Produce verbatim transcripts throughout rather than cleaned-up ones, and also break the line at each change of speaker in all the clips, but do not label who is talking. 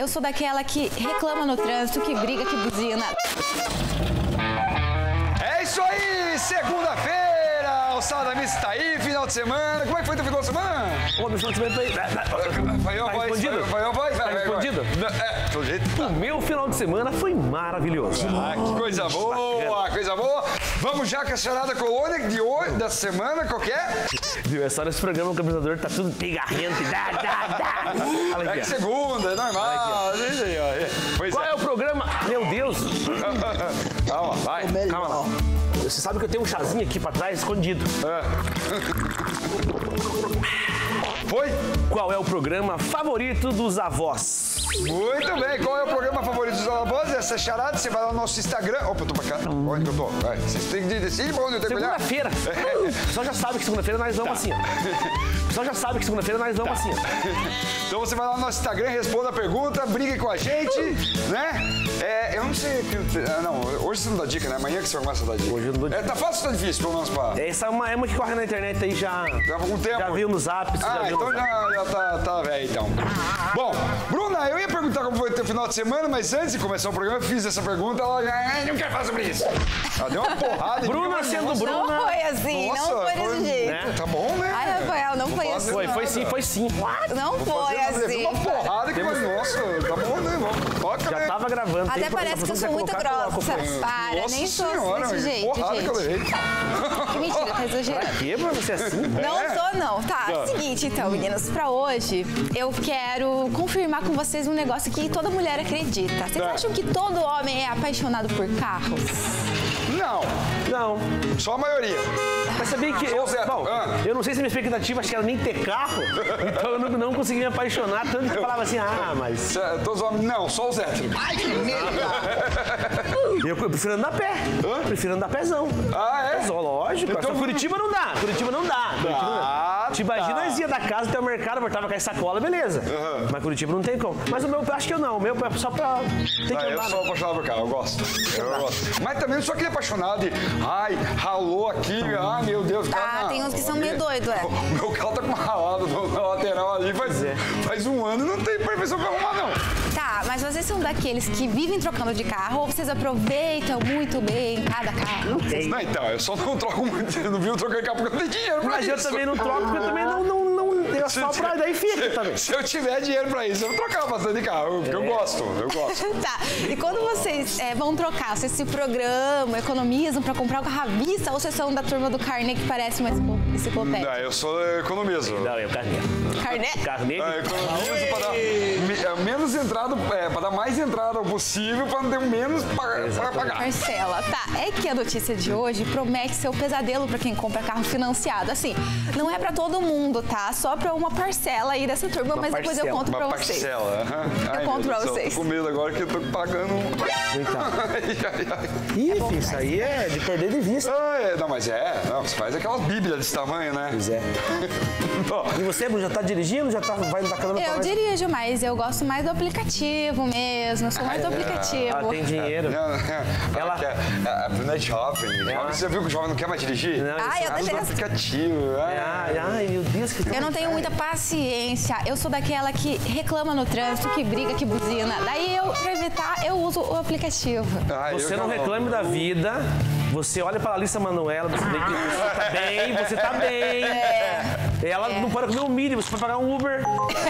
Eu sou daquela que reclama no trânsito, que briga, que buzina.
É isso aí, segunda-feira, o Sala da Missa tá aí, final de semana. Como é que foi teu final de semana?
Pô, meu final de semana foi...
Foi a voz,
respondido?
foi a voz.
Tá respondido?
É, pelo jeito.
O meu final de semana foi maravilhoso.
Ah, que coisa boa, coisa boa. Vamos já com a charada colônia de hoje, da semana, qualquer.
Viu, é só nesse programa o campeonator tá tudo pigarrento e dá, dá, dá. Olha
É
aqui,
que
ó.
segunda, é normal. Isso aí, ó. Pois
Qual é o programa? Meu Deus.
Calma, vai.
Calma lá. Você sabe que eu tenho um chazinho aqui pra trás escondido.
Foi?
Qual é o programa favorito dos avós?
Muito bem, qual é o programa favorito dos avós? Essa charada, você vai lá no nosso Instagram. Opa, eu tô pra cá. Onde que eu tô? Vai. Vocês têm que decidir pra onde eu tenho que olhar.
Segunda-feira. O pessoal já sabe que segunda-feira nós vamos assim, ó. O pessoal já sabe que segunda-feira nós vamos assim, ó.
Então você vai lá no nosso Instagram, responda a pergunta, brigue com a gente, né? É, eu não sei. Ah, não, hoje você não dá dica, né? Amanhã que você vai começar a dar dica.
Hoje eu não dou dica.
É, tá fácil ou tá difícil, pelo menos pra.
Essa é uma, é uma que corre na internet aí já.
Já há algum tempo?
Já viu no zap, você
Ah,
já viu
então
no zap.
já, já tá, tá velho, então. Bom, Bruna, eu ia perguntar como foi o teu final de semana, mas antes de começar o programa, eu fiz essa pergunta, ela já "Ai, não quer falar sobre isso. Ela deu uma porrada. em mim,
Bruna
mas,
sendo
nossa,
Bruna.
Não foi assim,
Nossa,
não foi desse jeito.
né?
Tá bom, né?
Ai, Rafael, não foi assim.
Foi, foi sim, foi sim.
Não foi
Fazendo-
assim.
Uma porrada que, mas, nossa, tá bom, né? Vamos, toca,
Já
né?
tava gravando.
Até
Tem
parece que eu
você
sou
quer
muito
colocar,
grossa.
coloca.
Para,
Nossa
nem sou
senhora,
desse
que
jeito,
porrada que eu levei.
gente. Que mentira, tá exagerando.
Que, Bruna, você é assim?
Não
É?
sou, não. Tá,
Tá.
seguinte então, meninas. Pra hoje, eu quero confirmar com vocês um negócio que toda mulher acredita. Vocês
Tá.
acham que todo homem é apaixonado por carros?
Não,
Não.
só a maioria.
Mas sabia que
Só
eu,
o Zé.
bom,
Ah.
eu não sei se minha expectativa acho que era nem ter carro, então eu não, não consegui me apaixonar, tanto que eu falava assim, ah, mas
Cê- Todos os homens, não, só os héteros. Ai, que medo!
eu prefiro andar a pé,
Hã?
prefiro andar a pezão.
Ah, é?
Só, lógico,
Então-
só Curitiba não dá, Curitiba não dá. Curitiba não dá.
Ah,
Te imagina,
tá.
nós ia da casa até o mercado, voltava com a sacola, beleza. Mas Curitiba não tem como. Mas o meu, acho que eu não, o meu é só pra... Tem que
Ah, eu
andar,
sou
né?
apaixonado por carro, eu gosto. Eu gosto. Mas também não sou aquele apaixonado de, ai, ralou aqui, ai, meu Deus.
Ah,
cara, não.
tem uns que são meio doidos, é.
O meu carro tá com uma ralada no- na lateral ali faz,
É.
faz um ano e não tem perfeição pra arrumar, não.
Tá, mas vocês são daqueles que vivem trocando de carro ou vocês aproveitam muito bem cada carro?
Não, então, eu só não troco muito, eu não viu trocar carro porque eu não tenho dinheiro pra
Mas
isso.
eu também não troco, porque eu também não, não, não, eu
Se
só
eu
pra
tiver-
daí fica
se-
também.
Se eu tiver dinheiro pra isso, eu vou trocar bastante de carro, porque eu gosto, eu gosto.
Tá, e quando vocês é, vão trocar, vocês se programam, economizam pra comprar o carro à vista ou vocês são da turma do carnê que parece uma enciclo- enciclopédia?
Não, eu sou economizo.
Não, eu carnê.
Carnê?
Carnê?
É, economizo pra dar me- é, menos entrada, é, pra dar mais entrada possível, pra não ter menos pa- pra pagar.
Marcela, tá. É que a notícia de hoje promete ser o pesadelo pra quem compra carro financiado. Assim, não é pra todo mundo, tá? Só pra uma parcela aí dessa turma, mas depois eu
parcela,
conto pra
Uma
vocês.
parcela. aham. Ai,
conto
meu
pra
Deus do céu,
vocês.
Tô com medo agora que eu tô pagando.
Então.
Ai, ai, ai.
Ih, filho, isso aí é de perder de vista.
Ah, é, não, mas é, não, você faz aquelas bíblias desse tamanho, né?
Pois é.
Ó,
E você, Bruno, já tá dirigindo? Já tá, vai da câmera
Eu dirijo, mas eu gosto mais do aplicativo mesmo. Eu sou mais do aplicativo.
Ah, tem dinheiro.
não, não,
Ela-
quer, é, não é jovem. Jovem, Você já viu que o jovem não quer mais dirigir?
Não,
Ah, eu
Ah,
tô
do
já...
aplicativo.
Ai,
Ai,
ai, meu Deus, que
Eu não tenho muita paciência. Eu sou daquela que reclama no trânsito, que briga, que buzina. Daí eu, pra evitar, eu uso o aplicativo.
ai,
Você
eu
não
já-
reclame da vida, você olha pra Larissa Manoela, você vê que você tá bem, você tá bem. Ela não pode comer um milho, você pode pagar um Uber.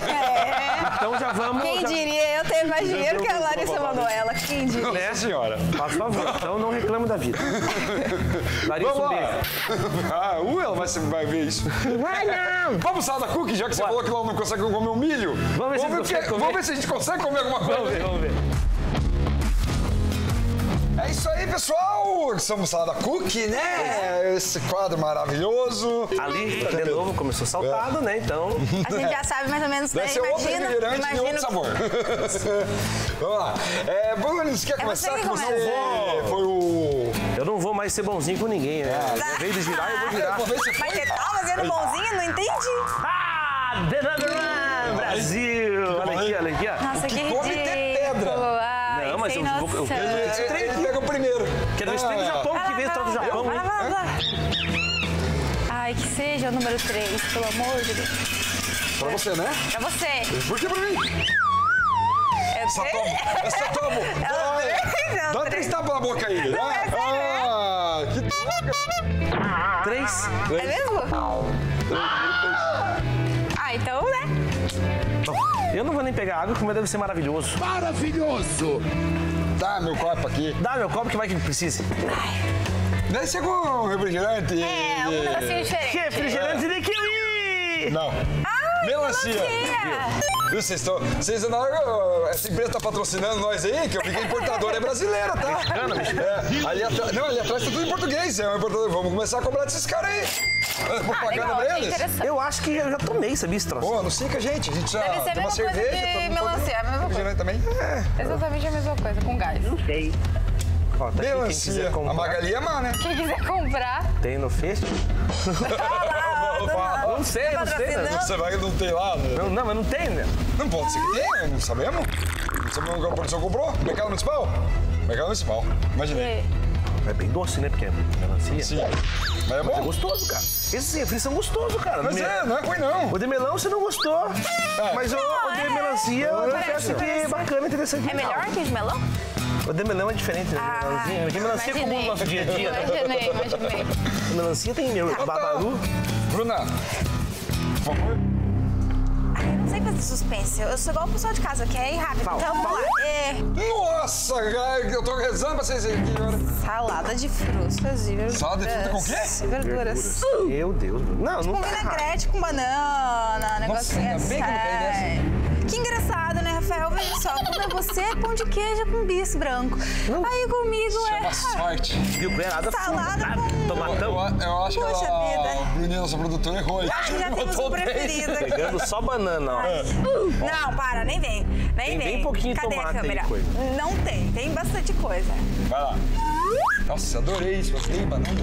Então já vamos...
Quem
já...
diria eu ter mais dinheiro que a Larissa Manoela? Quem diria?
Nossa
né?
senhora.
Faz favor, então não reclame da vida. Larissa,
Vamos
um
lá.
beijo.
Ah, uh, ela vai, vai ver isso.
Vai não!
Vamos sair da cookie, já que você
Bora.
falou que ela não consegue comer um milho.
Vamos ver se
ver,
consegue
o que-
comer.
vamos ver se a gente consegue comer alguma coisa.
Vamos ver, vamos ver.
É isso aí, pessoal! Somos Salada Cookie, né? Esse quadro maravilhoso.
Ali, de novo, começou saltado, né? Então...
A gente já sabe mais ou menos,
Deve
né?
ser outro
Imagina,
refrigerante de
imagina.
outro sabor. Vamos lá. É, Bruno, você quer começar?
você que
Que você
começa.
foi o...
Eu não vou mais ser bonzinho com ninguém, né? Em vez de girar, eu vou
É,
girar.
uma vez você
Mas
foi?
você tá fazendo bonzinho? Não entendi.
Ah! The number one, Brasil! Olha aqui, olha aqui, ó.
Nossa,
que
que
come tem pedra.
ridículo. Ai,
Não, mas
sem
eu vou- eu-
noção.
Ele, ele pega o primeiro.
Quero ver se tem do
Ah,
Japão,
Vai
que
lá,
vem
vai
todo do
lá,
Japão,
vai lá,
né?
vai lá. Ai, que seja o número três, pelo amor de Deus.
Pra você, né?
Pra você.
Por que pra mim?
É
Essa tua, essa tua boca.
Não,
Dá
três.
três tapas na boca aí.
Não, é sério,
Ah, que droga.
Três.
É mesmo? Ah, então, né?
Eu não vou nem pegar água, como deve ser maravilhoso.
Maravilhoso. Dá meu copo aqui.
Dá meu copo que vai que precise.
Deve ser com refrigerante.
É, um negocinho diferente.
Refrigerante de kiwi!
Não.
Ah,
Melancia.
melancia.
Viu, vocês estão. Vocês andaram. Essa empresa tá patrocinando nós aí, que eu vi que a importadora é brasileira, tá?
Mexicana, mexicana.
É, ali atrás. Não, ali atrás tá tudo em português. É um importador. Vamos começar a cobrar desses caras aí. Propaganda
legal,
pra
achei
eles.
interessante.
Eu acho que eu já tomei, sabia, esse troço?
Pô, não sei que a gente. A gente já
Deve ser a
toma
mesma coisa
cerveja.
que
toma-
melancia, a mesma coisa.
refrigerante também. É.
Exatamente a mesma coisa, com gás.
Não sei. Ó, tá aqui, quem
Melancia.
quiser
A
comprar.
Magali é má, né?
Quem quiser comprar,
Tem no Fest? Não sei, não sei. Né?
Você vai que não tem lá, né?
Não, não, mas não tem, né?
Não pode ser que tenha, não sabemos. Não sabemos o que a produção comprou. Mercado Municipal? Mercado Municipal. Imaginei.
É bem doce, né? Porque é melancia.
Sim. Mas é
É
bom.
gostoso, cara. Esses refris são gostosos, cara.
Mas
Me-
é, não é ruim não.
O de melão você não gostou. Mas o, o de
é.
melancia eu confesso que é bacana, interessante.
é melhor que de melão?
O de melão é diferente, né?
Ah,
Melãozinho. Porque melancia é comum no nosso dia a dia, né?
Imaginei, imaginei.
A melancia tem meu babalu.
Bruna, por favor.
Ai, eu não sei fazer suspense. Eu sou igual o pessoal de casa, que é ir rápido.
Fala,
Então, vamos lá. É,
Nossa, cara, eu tô rezando pra vocês aqui agora.
salada de frutas e verduras.
Salada de fruta com o quê?
Verduras.
Meu Deus. Não, não
Com
tá errado.
vinagrete, com banana, negocinho
ainda bem que eu não caí nessa.
assim. Que engraçado, né, Rafael? Veja só, quando é você, é pão de queijo com bis branco. Aí comigo
Chama
é
sorte.
Viu? Colherada
salada
fundada.
com-
Eu,
Tomatão.
eu acho
Poxa
que a
vida.
Bruninha, nossa produtora, errou. aí.
Acho que já temos
Botou
o
três.
preferido aqui.
Pegando só banana, ó.
Não, para, nem vem. Nem
Tem
vem.
bem pouquinho de
Cadê
tomate
a
aí,
câmera?
coisa.
Não tem, tem bastante coisa.
Vai lá. Nossa, adorei isso. Gostei, banana.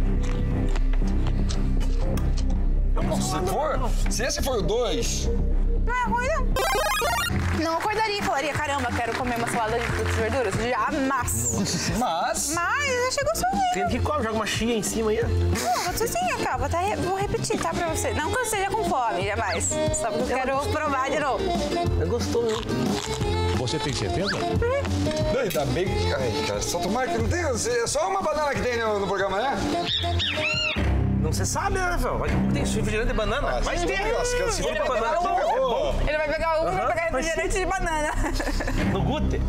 Nossa, se for, se esse for o dois,
Não é ruim, não.
Não acordaria e falaria, caramba, quero comer uma salada de frutas e verduras. Jamais.
mas...
Mas eu achei gostosinho.
Tem que comer, joga uma chia em cima aí. ó.
Não, gostosinho, cara. Vou, até re- vou repetir, tá, pra você. Não que eu esteja com fome, jamais. Só porque eu quero provar de novo.
É gostoso.
Você tem certeza?
Não, ainda bem que... Ai, cara, só tomar que não tem... É só uma banana que tem no, no programa, né?
Não você sabe, né, Rafael? Vai ter refrigerante de banana. Vai ter.
Nossa, que se for
Ele
pra
vai
banana,
pegar
tu
um.
ferrou.
Ele vai pegar um e vai
Aham,
pegar
mas
refrigerante de banana.
No Gute.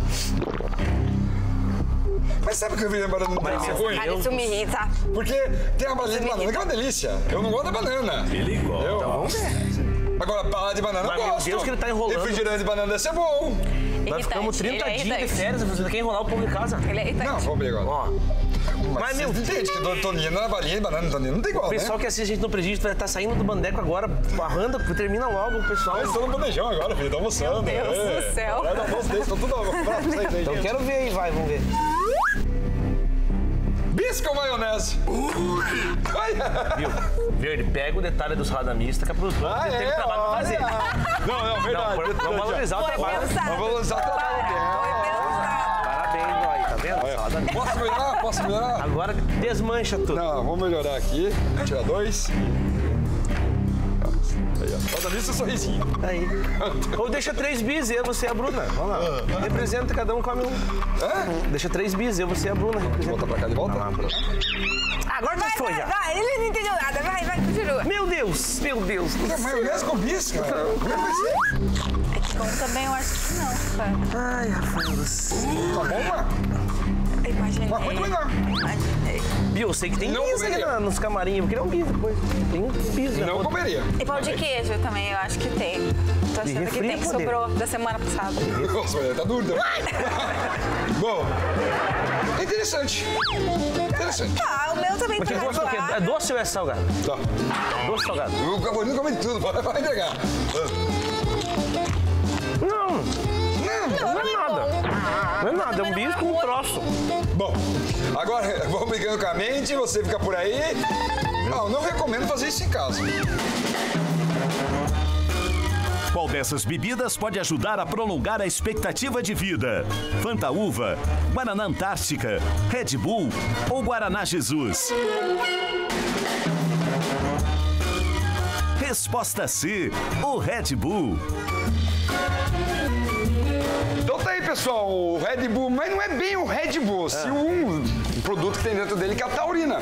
Mas sabe que o refrigerante de banana não
Mas
tem
eu-
ruim?
Cara, isso me irrita.
Porque tem a balinha de banana que é uma delícia. Eu não gosto da banana.
Ele gosta.
Eu-
Então vamos ver.
Agora, bala de banana
Mas,
eu
meu
gosto.
Deus, que ele tá enrolando.
Refrigerante de banana deve ser bom.
Nós ficamos trinta
Ele é
dias de
irritante.
férias, você quer enrolar o povo de casa.
Ele é irritante.
Não, vamos ver agora.
Ó,
Mas,
Mas, meu,
você entende que do Toninho na balinha de banana, Toninho não tem igual,
o pessoal
né?
que assiste a gente no Presídio vai estar saindo do bandeco agora, barrando, termina logo o pessoal.
Eles estão no bandejão agora, filho, tá almoçando.
Meu Deus
é.
do céu.
Vai dar almoço deles, estão tudo prato pra vocês aí,
Então
gente.
quero ver aí, vai, vamos ver.
Bisco ou maionese? Ai,
Viu? Verde, pega o detalhe dos radamistas que a produtora
Ah,
teve
é,
trabalho pra fazer.
olha. Não, não, verdade.
Não, vamos valorizar o
Foi
trabalho.
pensado.
Vamos valorizar o trabalho
Foi
dela.
pensado.
Parabéns, aí, tá vendo? Salada mista.
Posso melhorar? Posso melhorar?
Agora desmancha tudo.
Não, vamos melhorar aqui. Vou tirar dois. Aí, ó. Roda nisso, sorrisinho.
Aí. Ou deixa três bis, eu, você e a Bruna. Vamos lá. Representa, cada um come um.
Hã?
Deixa três bis, eu, você e a Bruna. Representa.
Volta pra cá de volta.
Vai lá, Bruna. Agora já
Vai,
foi,
vai,
já.
vai. Ele não entendeu nada. Vai, vai, continua.
Meu Deus, meu Deus.
É maionese com bisco, cara. Como é que vai ser?
Bom, também eu acho que não, cara.
Ai, Rafael do céu.
Tá bom, mano?
Imaginei.
Mas muito melhor.
Imaginei.
Bill, eu sei que tem
Não
bis aqui
comeria.
na- nos camarim. Eu queria um bis depois. Tem um bis, né?
Não comeria.
E pão de queijo também, eu acho que tem. Tô achando que
refri,
tem, que
poder.
sobrou da semana passada.
Nossa, mas tá duro. Bom, interessante. Interessante.
Ah, o meu também
Mas
tá
que gosto do quê? É
razoável.
doce ou é salgado?
Tá.
Doce ou salgado?
O Cavolino come de tudo, vai vai entregar.
Não, não é nada. Não é nada, é um bis com um troço.
Bom, agora vamos brigando com a mente, você fica por aí. Não, não recomendo fazer isso em casa.
Qual dessas bebidas pode ajudar a prolongar a expectativa de vida? Fanta Uva, Guaraná Antártica, Red Bull ou Guaraná Jesus? Resposta C, o Red Bull.
Então tá pessoal, o Red Bull, mas não é bem o Red Bull, sim um produto que tem dentro dele que é a taurina.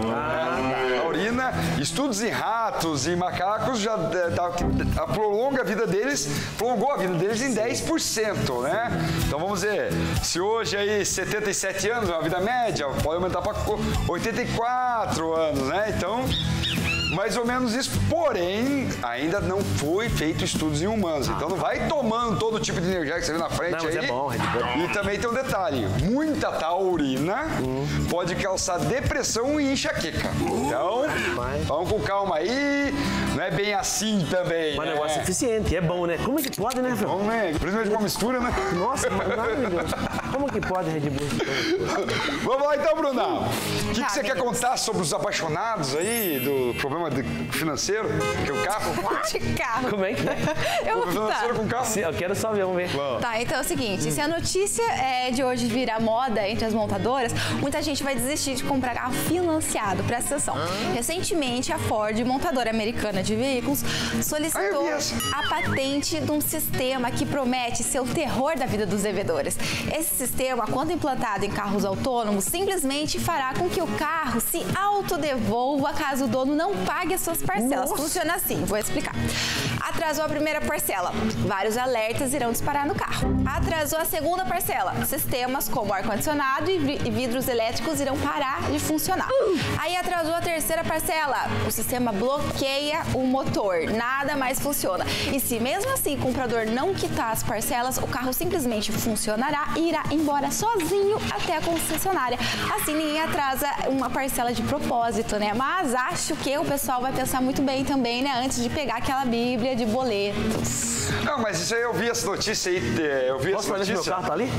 É, a taurina, estudos em ratos e macacos já dá, dá, prolonga a vida deles, prolongou a vida deles em dez por cento, né? Então vamos ver, se hoje aí setenta e sete anos é uma vida média, pode aumentar para oitenta e quatro anos, né? Então, mais ou menos isso, porém, ainda não foi feito estudos em humanos. Então não vai tomando todo tipo de energia que você vê na frente
não, mas
aí.
É bom, Red Bull.
E também tem um detalhe, muita taurina hum. pode causar depressão e enxaqueca. Então, mas... vamos com calma aí, não é bem assim também.
Mas
né?
o negócio é eficiente, é bom, né? Como é que pode, né, Fran?
Bom, né? Principalmente com a mistura, né?
Nossa, maravilhoso. Como que pode, Red Bull?
Vamos lá então, Bruna. O que, que você quer contar sobre os apaixonados aí, do problema de financeiro, que é o carro?
De carro.
Como é que é?
Eu,
financeiro
tá.
com carro?
Sim, eu quero só ver, vamos ver.
Vamos.
Tá, então é o seguinte, hum. se a notícia é, de hoje virar moda entre as montadoras, muita gente vai desistir de comprar carro financiado. Presta atenção. Ah. Recentemente, a Ford, montadora americana de veículos, solicitou a patente de um sistema que promete ser o terror da vida dos devedores. Esse sistema, quando implantado em carros autônomos, simplesmente fará com que o carro se autodevolva caso o dono não pague as suas parcelas. Nossa. Funciona assim, vou explicar. Atrasou a primeira parcela, vários alertas irão disparar no carro. Atrasou a segunda parcela, sistemas como ar-condicionado e vidros elétricos irão parar de funcionar. Aí atrasou a terceira parcela, o sistema bloqueia o motor, nada mais funciona. E se mesmo assim o comprador não quitar as parcelas, o carro simplesmente funcionará e irá embora sozinho até a concessionária. Assim ninguém atrasa uma parcela de propósito, né? Mas acho que o pessoal vai pensar muito bem também, né? Antes de pegar aquela bíblia de boletos.
Não, mas isso aí eu vi essa notícia aí, eu vi
Posso
essa notícia.
Posso meu carro tá ali?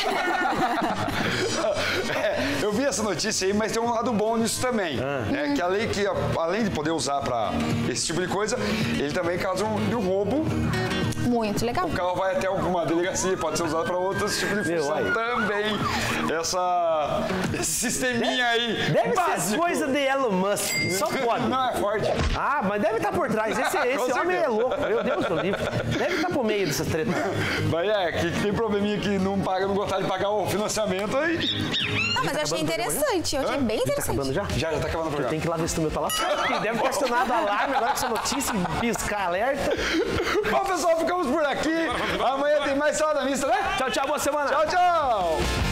é, eu vi essa notícia aí, mas tem um lado bom nisso também. Ah. É que além, que além de poder usar para esse tipo de coisa, ele também causa um, um roubo.
Muito legal.
O carro vai até alguma delegacia, pode ser usado para outros tipos de função Meu, também. Essa, esse sisteminha aí.
Deve
básico.
ser coisa de Elon Musk. Só pode.
Não é forte.
Ah, mas deve estar por trás. Esse, esse homem é louco. Meu Deus do livro. Deve estar por meio dessas tretas.
Mas é, que, que tem probleminha que não paga, não gostar de pagar o financiamento aí.
Não, mas eu achei interessante. Eu achei bem interessante.
Tá acabando já?
Já, já tá acabando o programa.
Tem que ir lá ver se o meu tá lá. Deve ter acionado alarme agora com essa notícia e piscar alerta.
Bom, pessoal, ficamos por aqui. Amanhã tem mais Salada Mista, né?
Tchau, tchau. Boa semana.
Tchau, tchau.